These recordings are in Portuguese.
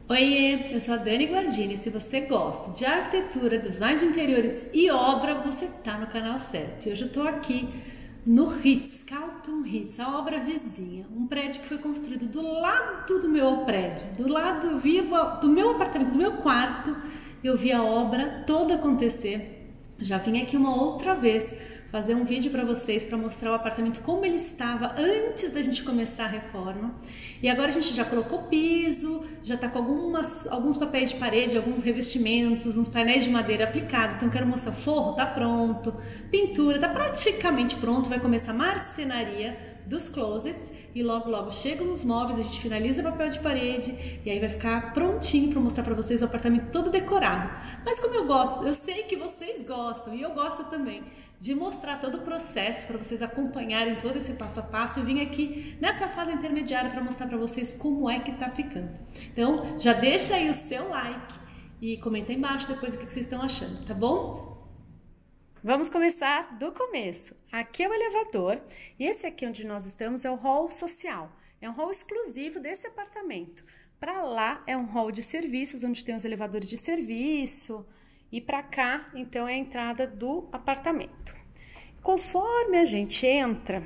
Oiê, eu sou a Dani Guardini. Se você gosta de arquitetura, design de interiores e obra, você tá no canal certo. E hoje eu tô aqui no Ritz, Carlton Ritz, a obra vizinha, um prédio que foi construído do lado do meu prédio, do lado do meu apartamento, do meu quarto. Eu vi a obra toda acontecer. Já vim aqui uma outra vez fazer um vídeo para vocês para mostrar o apartamento como ele estava antes da gente começar a reforma. E agora a gente já colocou piso, já está com alguns papéis de parede, alguns revestimentos, uns painéis de madeira aplicados. Então quero mostrar, forro tá pronto, pintura tá praticamente pronto, vai começar a marcenaria dos closets e logo chegam os móveis, a gente finaliza o papel de parede e aí vai ficar prontinho para mostrar para vocês o apartamento todo decorado. Mas como eu gosto, eu sei que vocês gostam e eu gosto também de mostrar todo o processo para vocês acompanharem todo esse passo a passo, eu vim aqui nessa fase intermediária para mostrar para vocês como é que tá ficando. Então já deixa aí o seu like e comenta aí embaixo depois o que vocês estão achando, tá bom? Vamos começar do começo. Aqui é o elevador e esse aqui onde nós estamos é o hall social. É um hall exclusivo desse apartamento. Para lá é um hall de serviços, onde tem os elevadores de serviço. E para cá, então, é a entrada do apartamento. Conforme a gente entra,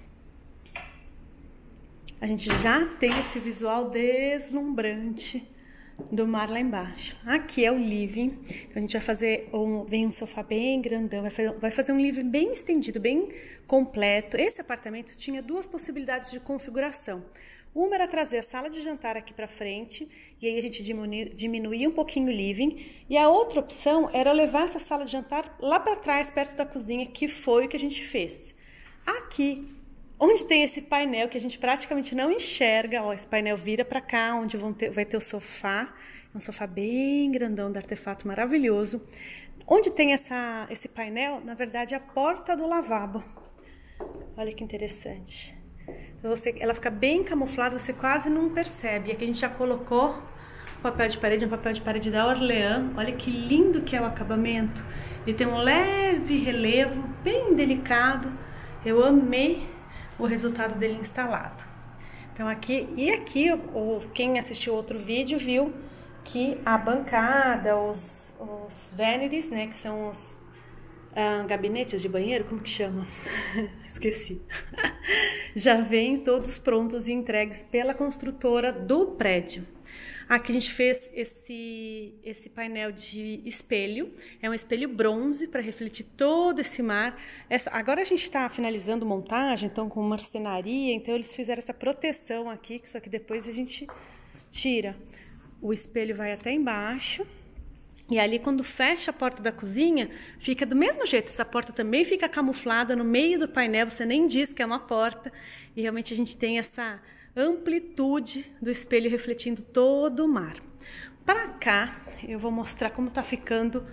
a gente já tem esse visual deslumbrante do mar lá embaixo. Aqui é o living, a gente vai fazer, vem um sofá bem grandão, vai fazer um living bem estendido, bem completo. Esse apartamento tinha duas possibilidades de configuração. Uma era trazer a sala de jantar aqui para frente, e aí a gente diminuía um pouquinho o living, e a outra opção era levar essa sala de jantar lá para trás, perto da cozinha, que foi o que a gente fez. Aqui, onde tem esse painel que a gente praticamente não enxerga, ó, esse painel vira para cá, onde vai ter o sofá, um sofá bem grandão de artefato maravilhoso. Onde tem esse painel, na verdade, é a porta do lavabo. Olha que interessante. Ela fica bem camuflada, você quase não percebe. E aqui a gente já colocou o papel de parede, um papel de parede da Orleans. Olha que lindo que é o acabamento. Ele tem um leve relevo, bem delicado. Eu amei o resultado dele instalado. Então aqui, quem assistiu outro vídeo viu que a bancada, os vanities, né, que são os gabinetes de banheiro, como que chama? Esqueci. Já vêm todos prontos e entregues pela construtora do prédio. Aqui a gente fez esse painel de espelho, é um espelho bronze para refletir todo esse mar. Agora a gente está finalizando montagem, então com marcenaria, então eles fizeram essa proteção aqui, só que depois a gente tira. O espelho vai até embaixo. E ali, quando fecha a porta da cozinha, fica do mesmo jeito. Essa porta também fica camuflada no meio do painel, você nem diz que é uma porta. E realmente a gente tem essa amplitude do espelho refletindo todo o mar. Para cá, eu vou mostrar como tá ficando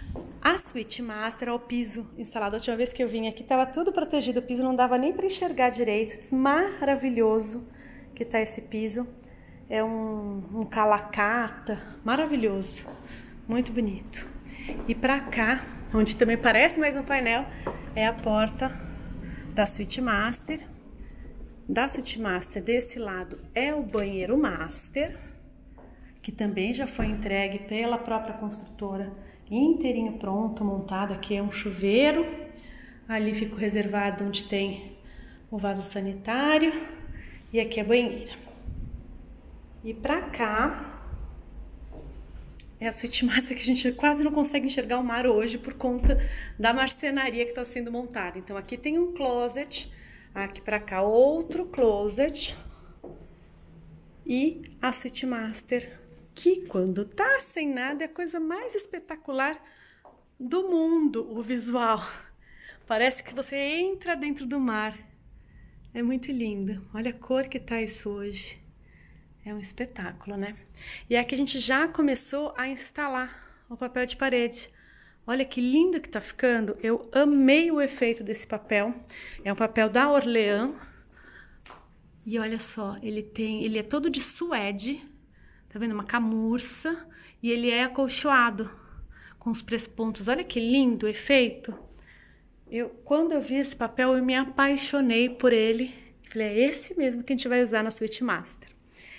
a suíte master, o piso instalado. A última vez que eu vim aqui, estava tudo protegido, o piso não dava nem para enxergar direito. Maravilhoso que tá esse piso. É um calacata, maravilhoso. Muito bonito. E pra cá, onde também parece mais um painel, é a porta da suíte master. Da suíte master, desse lado, é o banheiro master, que também já foi entregue pela própria construtora, inteirinho pronto, montado. Aqui é um chuveiro, ali fica o reservado onde tem o vaso sanitário, e aqui é a banheira. E pra cá é a suíte master, que a gente quase não consegue enxergar o mar hoje por conta da marcenaria que está sendo montada. Então aqui tem um closet, aqui para cá outro closet e a suíte master, que quando tá sem nada é a coisa mais espetacular do mundo, o visual. Parece que você entra dentro do mar. É muito lindo. Olha a cor que tá isso hoje. É um espetáculo, né? E aqui a gente já começou a instalar o papel de parede. Olha que lindo que tá ficando. Eu amei o efeito desse papel. É um papel da Orleans. E olha só, ele é todo de suede. Tá vendo? Uma camurça. E ele é acolchoado com os prespontos. Olha que lindo o efeito. Quando eu vi esse papel, eu me apaixonei por ele. Falei, é esse mesmo que a gente vai usar na suíte master.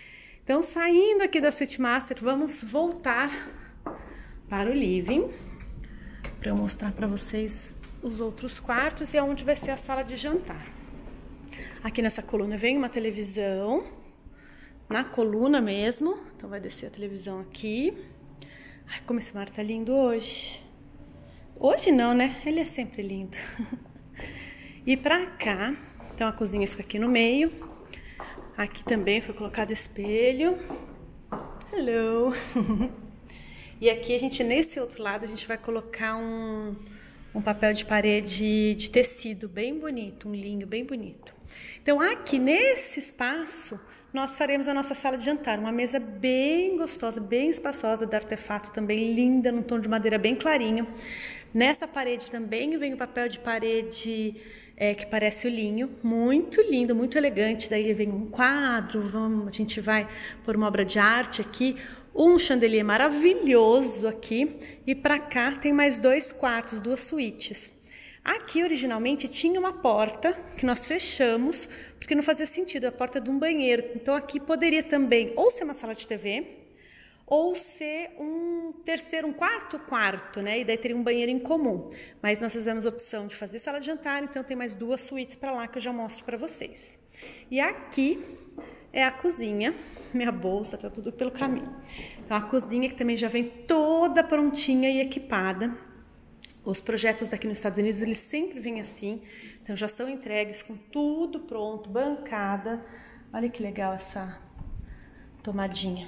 Então, saindo aqui da Suite Master, vamos voltar para o living, para eu mostrar para vocês os outros quartos e onde vai ser a sala de jantar. Aqui nessa coluna vem uma televisão, na coluna mesmo, então vai descer a televisão aqui. Ai, como esse mar tá lindo hoje. Hoje não, né? Ele é sempre lindo. E pra cá, então a cozinha fica aqui no meio. Aqui também foi colocado espelho. Hello! E aqui a gente, nesse outro lado, a gente vai colocar um papel de parede de tecido bem bonito, um linho bem bonito. Então aqui nesse espaço, nós faremos a nossa sala de jantar, uma mesa bem gostosa, bem espaçosa, de artefato também linda, num tom de madeira bem clarinho. Nessa parede também vem o papel de parede que parece o linho, muito lindo, muito elegante. Daí vem um quadro, a gente vai pôr uma obra de arte aqui, um chandelier maravilhoso aqui, e para cá tem mais 2 quartos, 2 suítes. Aqui originalmente tinha uma porta que nós fechamos, porque não fazia sentido, a porta de um banheiro. Então aqui poderia também ou ser uma sala de TV, ou ser um quarto, né? E daí teria um banheiro em comum. Mas nós fizemos a opção de fazer sala de jantar, então tem mais 2 suítes para lá que eu já mostro para vocês. E aqui é a cozinha, minha bolsa, tá tudo pelo caminho. Então a cozinha que também já vem toda prontinha e equipada. Os projetos daqui nos Estados Unidos, eles sempre vêm assim, então já são entregues com tudo pronto, bancada. Olha que legal essa tomadinha.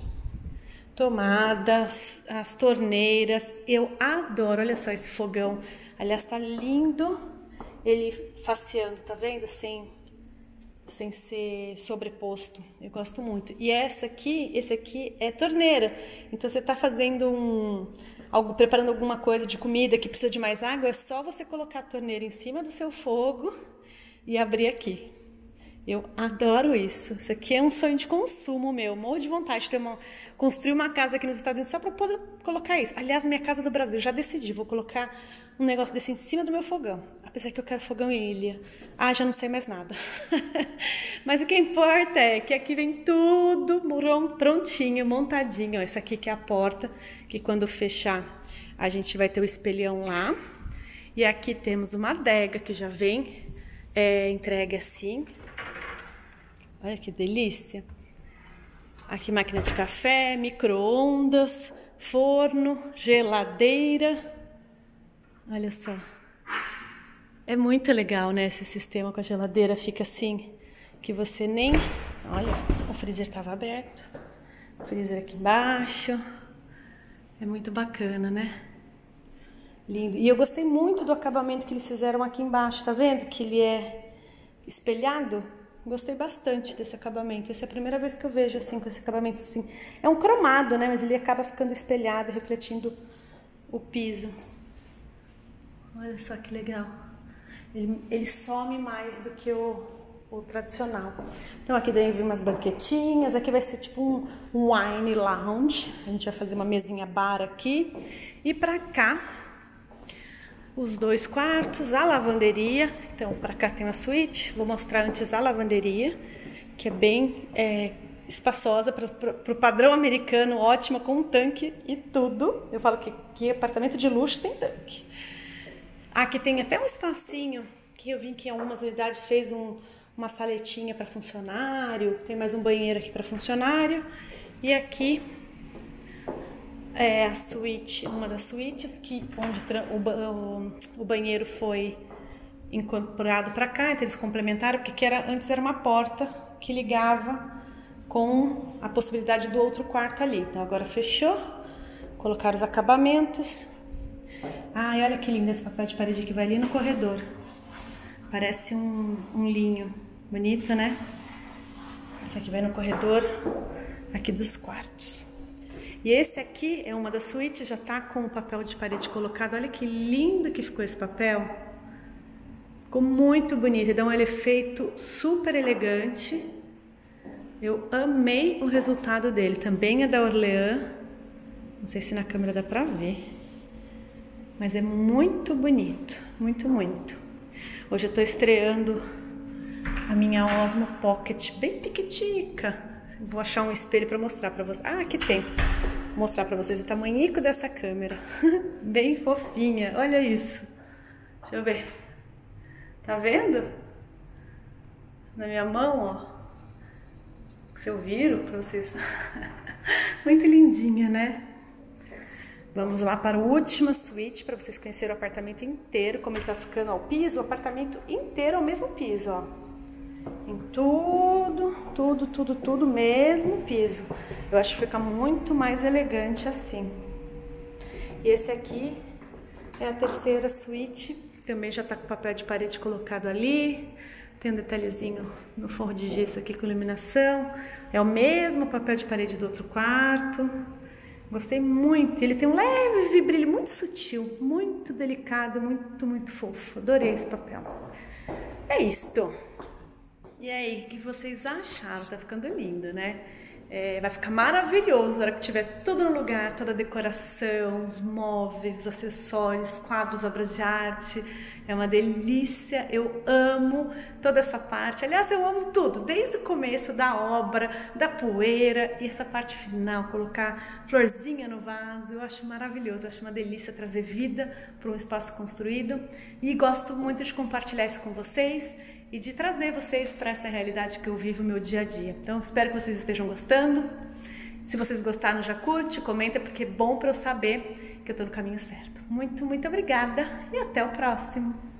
Tomadas, as torneiras, eu adoro, olha só esse fogão. Aliás, tá lindo ele faceando, tá vendo? Sem ser sobreposto, eu gosto muito. E esse aqui é torneira, então você tá fazendo preparando alguma coisa de comida que precisa de mais água, é só você colocar a torneira em cima do seu fogo e abrir aqui. Eu adoro isso. Isso aqui é um sonho de consumo meu. Morro de vontade de construir uma casa aqui nos Estados Unidos só para poder colocar isso. Aliás, minha casa do Brasil, já decidi. Vou colocar um negócio desse em cima do meu fogão. Apesar que eu quero fogão em ilha. Ah, já não sei mais nada. Mas o que importa é que aqui vem tudo prontinho, montadinho. Essa aqui que é a porta, que quando fechar a gente vai ter o espelhão lá. E aqui temos uma adega que já vem entregue assim. Olha que delícia. Aqui máquina de café, micro-ondas, forno, geladeira. Olha só. É muito legal, né? Esse sistema com a geladeira fica assim, que você nem... Olha, o freezer estava aberto. O freezer aqui embaixo. É muito bacana, né? Lindo. E eu gostei muito do acabamento que eles fizeram aqui embaixo. Tá vendo que ele é espelhado? Gostei bastante desse acabamento. Essa é a primeira vez que eu vejo assim, com esse acabamento assim. É um cromado, né? Mas ele acaba ficando espelhado, refletindo o piso. Olha só que legal. Ele some mais do que o tradicional. Então aqui daí vem umas banquetinhas. Aqui vai ser tipo um wine lounge. A gente vai fazer uma mesinha bar aqui. E pra cá, os 2 quartos, a lavanderia. Então, para cá tem uma suíte. Vou mostrar antes a lavanderia, que é bem espaçosa para o padrão americano, ótima, com um tanque e tudo. Eu falo que apartamento de luxo tem tanque. Aqui tem até um espacinho, que eu vi que em algumas unidades fez uma saletinha para funcionário. Tem mais um banheiro aqui para funcionário. E aqui é a suíte, uma das suítes onde o banheiro foi incorporado para cá, então eles complementaram, porque antes era uma porta que ligava com a possibilidade do outro quarto ali. Então agora fechou, colocaram os acabamentos. Ai, olha que lindo esse papel de parede que vai ali no corredor. Parece um linho bonito, né? Esse aqui vai no corredor aqui dos quartos. E esse aqui é uma das suítes, já tá com o papel de parede colocado. Olha que lindo que ficou esse papel. Ficou muito bonito, e dá um efeito super elegante. Eu amei o resultado dele. Também é da Orleans. Não sei se na câmera dá pra ver. Mas é muito bonito, muito, muito. Hoje eu tô estreando a minha Osmo Pocket, bem piquitica. Vou achar um espelho para mostrar para vocês. Ah, aqui tem. Vou mostrar para vocês o tamanhico dessa câmera. Bem fofinha, olha isso. Deixa eu ver. Tá vendo? Na minha mão, ó. Se eu viro para vocês. Muito lindinha, né? Vamos lá para a última suíte para vocês conhecerem o apartamento inteiro, como ele tá ficando ao piso, o apartamento inteiro ao mesmo piso, ó. Em tudo, mesmo piso. Eu acho que fica muito mais elegante assim. E esse aqui é a terceira suíte, também já tá com papel de parede colocado ali. Tem um detalhezinho no forro de gesso aqui com iluminação. É o mesmo papel de parede do outro quarto. Gostei muito. Ele tem um leve brilho muito sutil, muito delicado, muito fofo. Adorei esse papel. É isto. E aí, o que vocês acharam? Tá ficando lindo, né? Vai ficar maravilhoso na hora que tiver tudo no lugar, toda a decoração, os móveis, os acessórios, quadros, obras de arte. É uma delícia, eu amo toda essa parte. Aliás, eu amo tudo, desde o começo da obra, da poeira e essa parte final, colocar florzinha no vaso. Eu acho maravilhoso, eu acho uma delícia trazer vida para um espaço construído. E gosto muito de compartilhar isso com vocês e de trazer vocês para essa realidade que eu vivo no meu dia a dia. Então, espero que vocês estejam gostando. Se vocês gostaram, já curte, comenta, porque é bom para eu saber que eu estou no caminho certo. Muito obrigada e até o próximo!